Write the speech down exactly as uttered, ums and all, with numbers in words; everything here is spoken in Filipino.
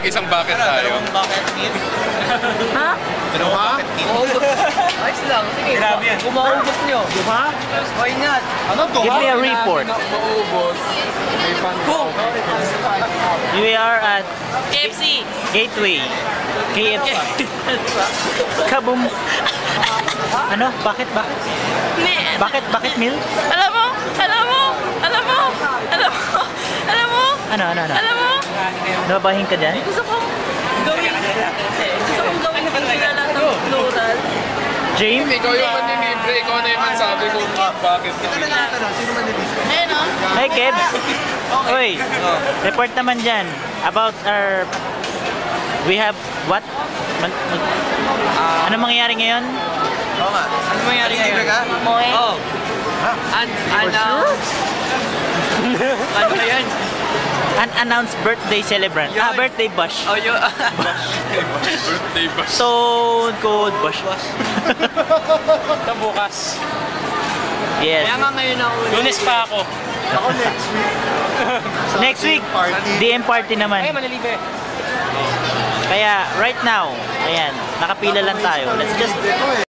Isang bucket tayo. Bucket meal. Ha? Dalawang bucket meal. Ayos lang. Sige. Grabe yan. Kung maubos nyo. Diba? Why not? Ano to? Give me a report. Maubos. May pan. Boom! We are at K F C! Gateway. K F C. Kaboom. Ano? Bakit? Bakit? Man! Bakit? Bakit meal? Alam mo? Alam mo? Alam mo? Alam mo? Alam mo? Ano? Ano? Ano? Alam mo? Nababahin ka dyan? Gusto kong gawin. Gusto kong gawin ng kilala ng plural. James? Ikaw yung manilibre. Ikaw na yung mansabi kung bakit. Ayun o. Hey, Kebs. Uy, report naman dyan about our... We have what? Man, ano mangyayari ngayon? Oo nga. Ano mangyari ngayon? Moe. Oh. An announce. Ano na yan? Unannounced birthday celebrant. Ah, birthday bash. Oh, yun. Birthday bash. Stone Cold Bash. Ito bukas. Yes. Kaya nga ngayon ako. Lunes pa ako. Ako next week. Next week, D M party naman. Ay, manalibre. Kaya right now, ayan, nakapila lang tayo. Let's just